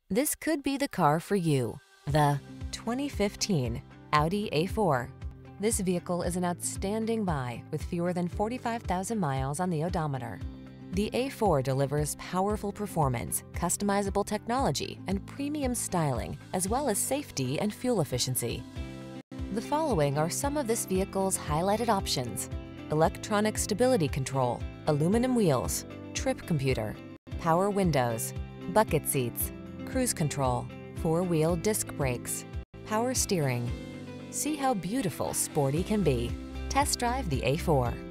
This could be the car for you. The 2015 Audi A4. This vehicle is an outstanding buy with fewer than 45,000 miles on the odometer. The A4 delivers powerful performance, customizable technology, and premium styling, as well as safety and fuel efficiency. The following are some of this vehicle's highlighted options: electronic stability control, aluminum wheels, trip computer, power windows, bucket seats, cruise control, four-wheel disc brakes, power steering. See how beautiful sporty can be. Test drive the A4.